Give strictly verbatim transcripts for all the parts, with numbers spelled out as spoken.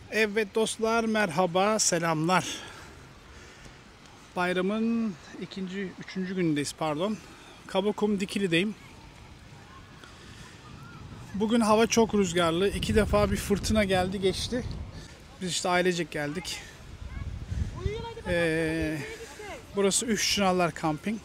Evet dostlar, merhaba, selamlar. Bayramın ikinci, üçüncü günündeyiz pardon. Kabakum Dikili'deyim. Bugün hava çok rüzgarlı. İki defa bir fırtına geldi geçti. Biz işte ailecek geldik. Ee, burası Üç Çınarlar Camping.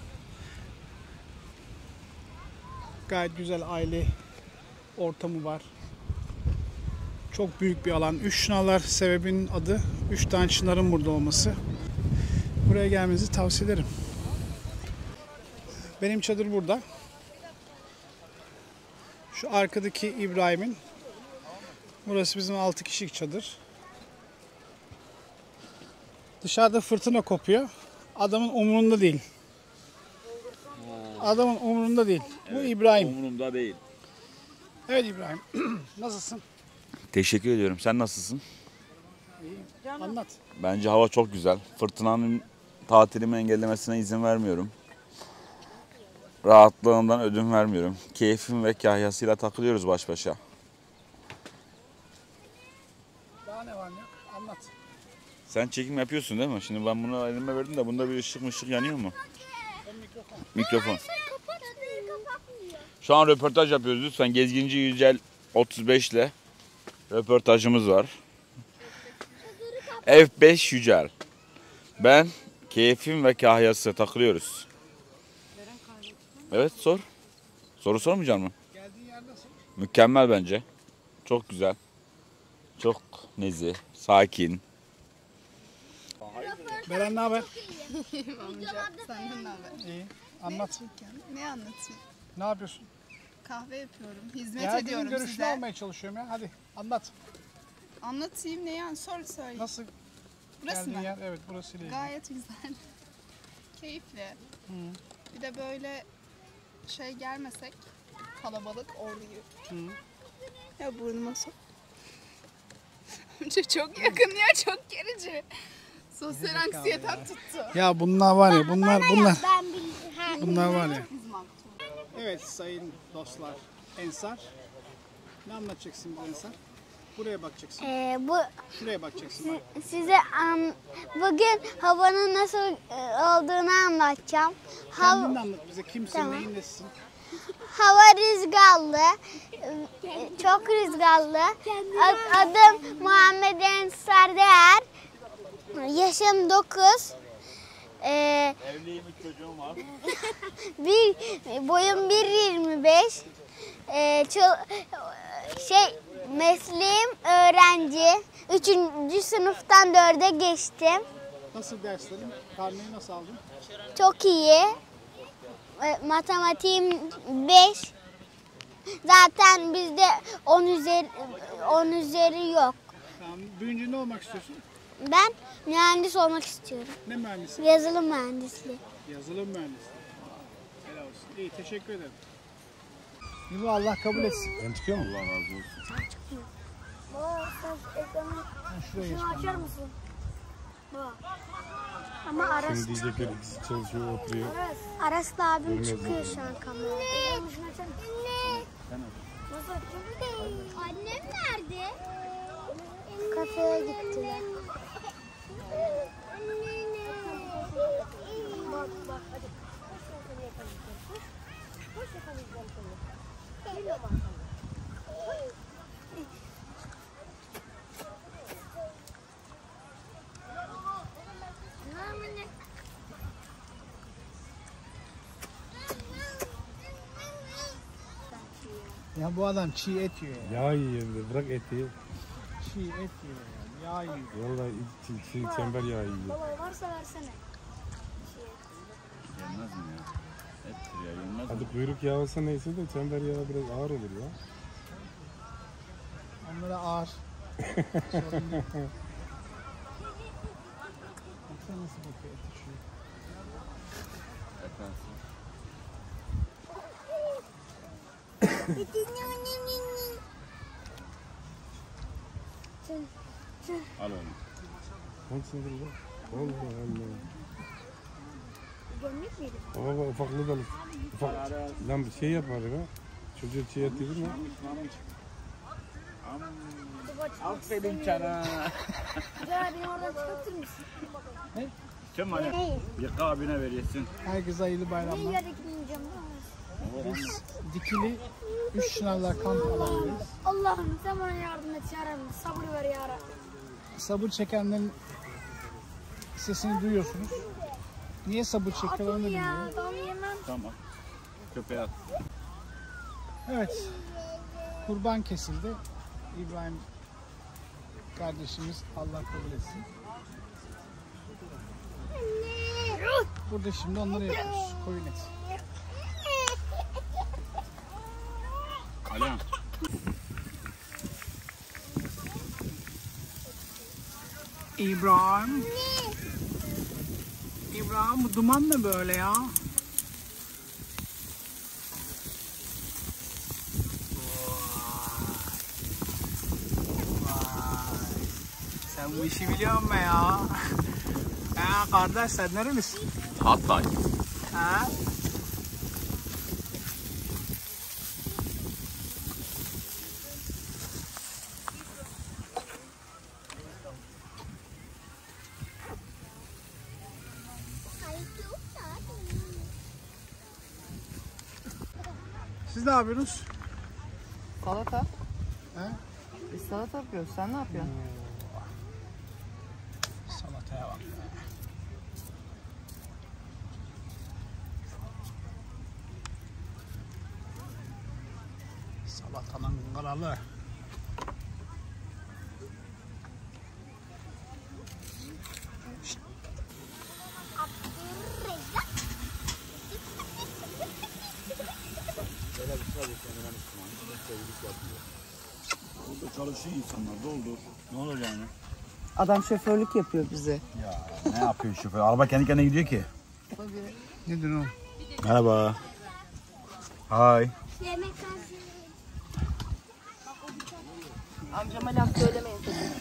Gayet güzel aile ortamı var. Çok büyük bir alan. Üç Çınarlar sebebinin adı. Üç tane çınarın burada olması. Buraya gelmenizi tavsiye ederim. Benim çadır burada. Şu arkadaki İbrahim'in. Burası bizim altı kişilik çadır. Dışarıda fırtına kopuyor. Adamın umurunda değil. Adamın umurunda değil. Bu evet, İbrahim. Umurumda değil. Evet İbrahim. Nasılsın? Teşekkür ediyorum. Sen nasılsın? İyiyim. Anlat. Bence hava çok güzel. Fırtınanın tatilimi engellemesine izin vermiyorum. Rahatlığından ödün vermiyorum. Keyfim ve kahyasıyla takılıyoruz baş başa. Daha ne var ne yok? Anlat. Sen çekim yapıyorsun değil mi? Şimdi ben bunu elime verdim de bunda bir ışık mışık yanıyor mu? Mikrofon. Mikrofon. Şu an röportaj yapıyoruz. Lütfen Gezginci Yücel otuz beş ile röportajımız var. F beş Yücel. Ben, keyfim ve kahyası takılıyoruz. Evet sor. Soru sormayacak mı? Geldiğin yer nasıl? Mükemmel bence. Çok güzel. Çok nezih, sakin. Beren ne haber? İyiyim amca. Senden ne haber? İyi. Anlat. Ne anlatayım? Ne yapıyorsun? Kahve yapıyorum. Hizmet Ya ediyorum görüşünü size. almaya çalışıyorum ya. Hadi anlat. Anlatayım ne yani? Sor söyle. Nasıl Burası geldiğin mı? yer? Evet burası ile ilgili. Gayet güzel. Keyifli. Hı. Bir de böyle şey gelmesek kalabalık ordu gibi. Hı. Ya burnuma sok. Amca çok yakın ya, çok gerici. Sosyal anksiyetem tuttu. Ya bunlar var ya bunlar bunlar. Ben bilmiyorum. Bunlar var ya. Bizim aklı. Evet sayın dostlar. Ensar. Ne anlatacaksın bu Ensar? Buraya bakacaksın. Ee, bu Şuraya bakacaksın. Bak. size an, bugün havanın nasıl e, olduğunu anlatacağım. Hav, Kendin de anlat bize. Kimsin, Tamam. neyin nesisin? hava rüzgarlı. e, Çok rüzgarlı. Ad- Adım Muhammed Ensar Değer. Yaşım dokuz. Ee, Evliyim, üç çocuğum var. bir boyum bir yirmi beş. Ee, ço- şey mesleğim öğrenci. Üçüncü sınıftan dörde geçtim. Nasıl derslerin? Karneyi nasıl aldın? Çok iyi. E, Matematiğim beş. Zaten bizde on üzeri on üzeri yok. Tamam. Büyüyünce ne olmak istiyorsun? Ben mühendis olmak istiyorum. Ne mühendisi? Yazılım mühendisliği. Yazılım mühendisi. Helal olsun. İyi teşekkür ederim. İyi Allah kabul etsin. Ben çıkıyor mu? Allah razı olsun. Ben şuraya geçtim. Açar mısın? Ama Aras, Şimdi diyecekler ikisi çalışıyor, oturuyor. Aras'la abim çıkıyor şu an kamerada. Annem nerede? Kafeye gittiler. Bak bak hadi. Ya bu adam çiğ et yiyor ya. Yağ yiyor, bırak eti. Çiğ et yiyor ya. Yağ yiyor. Vallahi çi- çi- çember yağı yiyor. Baba varsa versene. Yenmez mi ya? Ettir ya, yenmez mi? Hadi kuyruk yağı olsa neyse de çember yağı biraz ağır olur ya. Onlara ağır. Sorun değil. Baksana nasıl bakıyor eti şu. Efendim. Al onu. Hangisini dur Allah Allah. Gömlek miydi? Baba bak ufaklığı da al. Ufak. Lan bir şey yapma be. Çocuğa çiğ et yedin mi? Aferin sana. Ya beni oradan çıkartır mısın? Kim hani? Yıka abine veriyorsun. Herkese hayırlı Ne bayramlar. yere gitmeyeceğim? Biz Dikili Üç Çınarlar kamp alanındayız. Allah'ım sen bana yardım et ya Rabbi. Sabır ver ya Rabbi. Sabır çekenlerin sesini duyuyorsunuz. Niye sabır çekiyorlar onu Atın bilmiyorum. ya. Tamam yemem. Tamam. Köpeğe at. Evet. Kurban kesildi. İbrahim kardeşimiz Allah kabul etsin. Burada şimdi onları yapıyoruz. Koyun eti. Alo. İbrahim. İbrahim bu duman ne böyle ya? Vay. Sen bu işi biliyor musun ya? Ha kardeş sen nerelisin? Hatay. Ha? Siz ne yapıyorsunuz? Salata. He? Biz salata yapıyoruz. Sen ne yapıyorsun? Salataya bak. Salatanın kralı. Burada çalışıyor insanlar. Doldur. Ne olacak yani? Adam şoförlük yapıyor bize. Ne yapıyor şoför? Araba kendi kendine gidiyor ki. Nedir o? Merhaba. Hay. Yemek hazır. Amcama laf söylemeyin.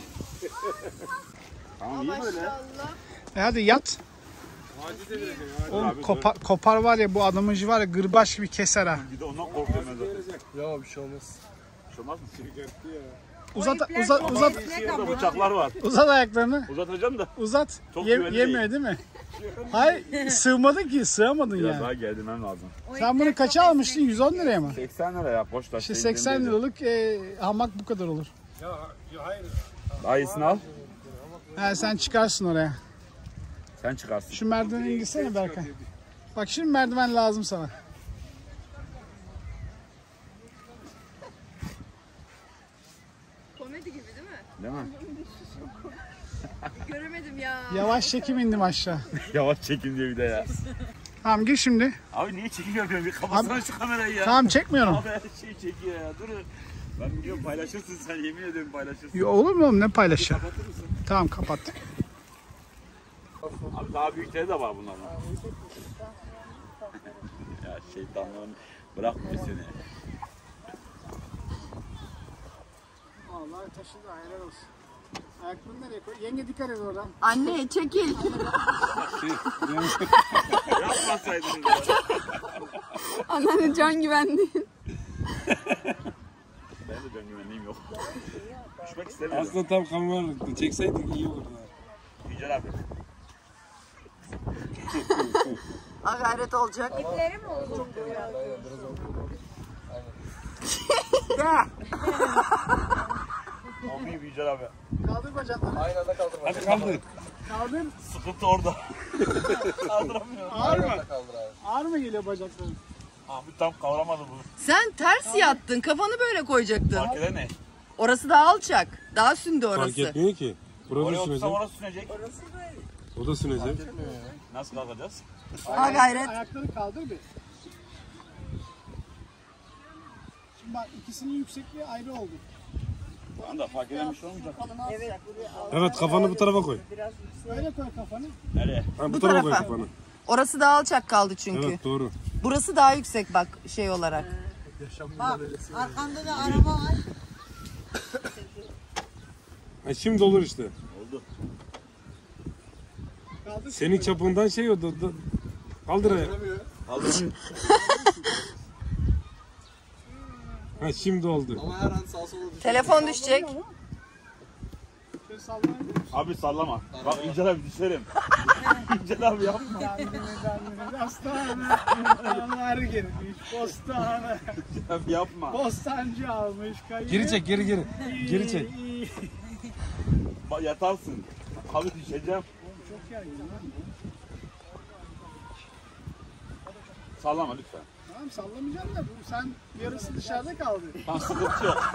Tamam iyi böyle. E hadi yat. Oğlum kopar, kopar var ya bu adamıcı var ya gırbaç gibi keser ha. Bir de ondan korkuyorum ben zaten. Ya bir şey olmaz. Bir şey olmaz mı? Uzat uzat uzat Burada bıçaklar var. uzat ayaklarını. Uzatacağım da. Uzat. Çok Ye- güvenli yemiyor değil mi? Hayır sığmadın ki sığamadın Biraz yani. daha geldirmem lazım. Sen bunu kaça almıştın? yüz on liraya mı? seksen lira ya. Boş taş. İşte seksen liralık e, hamak bu kadar olur. Daha iyisini al. Ha, sen çıkarsın oraya. Sen çıkarsın. Şu merdiveni indirsene Berkay. Bak şimdi merdiven lazım sana. Komedi gibi değil mi? Değil mi? Göremedim ya. Yavaş çekim indim aşağı. Yavaş çekin diyor bir de ya. Tamam gir şimdi. Abi niye çekim yapıyorsun? Bir kapatsana şu kamerayı ya. Tamam çekmiyorum. Abi her şey çekiyor ya. Dur. Ben biliyorum paylaşırsın sen. Yemin ediyorum paylaşırsın. Ya, olur mu oğlum ne paylaşacağım? Kapatır mısın? Tamam kapat. Abi daha büyükleri de var bunların. Ya şeytanlığın bırakmıyor seni. Vallahi taşıdı helal olsun. Ayaklarını nereye koy? Yenge dikkat et oradan. Anne çekil. Yapmasaydınız ya. Anneanne can güvenliği. Ben de can güvenliğim yok. Düşmek istemiyorum. Aslında tam kamera çekseydik iyi olurdu. Yücel abi. Ha gayret olacak. Abi Yücel abi. Kaldır bacaklarını. Hadi kaldır. Kaldır. Sıkıntı orada. Kaldıramıyorum. Ağır mı? Ağır mı geliyor bacakların? Abi tam kavramadı bu. Sen ters yattın. Kafanı böyle koyacaktın. Fark eden ne? Orası daha alçak. Daha sündü Fark orası. etmiyor ki. Burada Oraya sünecek. otursam orası sünecek. O da sünecek. Nasıl kalkacağız? Ha gayret. Ayakları kaldır bir. Şimdi bak ikisinin yüksekliği ayrı oldu. Bu anda fark eden bir şey olmayacak. Evet kafanı bu tarafa koy. Öyle koy kafanı. Nereye? Ha, bu, Bu tarafa koy tarafa. kafanı. Orası daha alçak kaldı çünkü. Evet doğru. Burası daha yüksek bak şey olarak. Ha, şimdi olur işte. Oldu. Kaldır. Senin çapından şey o. da- da- Kaldır ayağı. Kaldır. Ha şimdi oldu. Telefon düşecek. Şöyle sallanabilir misin? Abi sallama. Bak İncel abi düşerim. İncel abi yapma. Kendini kendini hastane. Adamlar girmiş. Postane. İncel abi yapma. Postancı almış. Kayı. Geri çek geri geri. Geri çek. Bak yatarsın. Abi düşeceğim. Çok gergin lan. Sallama lütfen. Tamam sallamayacağım da bu sen yarısı dışarıda kaldı. Tamam sıkıntı yok.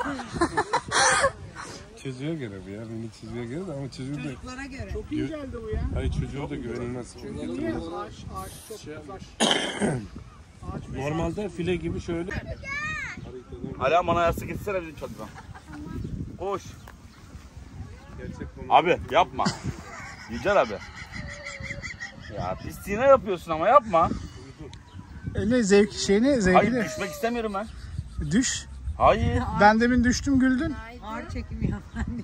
Çocuğa göre bu ya. Beni çocuğa göre de ama çocuğu da... Çok iyi geldi bu ya. Hayır çocuğa da güvenilmez. Niye? Ağaç, ağaç çok uzak. Ağaç Normalde file gibi şöyle. Hala bana yastık gitsene bizim çadıra. Koş. Gerçek Abi yapma. İncel abi. Ya pisliğine yapıyorsun ama yapma. E ne zevk şeyini Hayır zevkli. düşmek istemiyorum ben. Düş. Hayır. Ben demin düştüm güldün. Ağır çekim yap anne.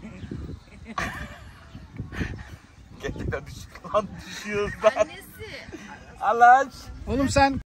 Gerçekten düş lan düşüyoruz lan. Annesi. Allah aç. Oğlum sen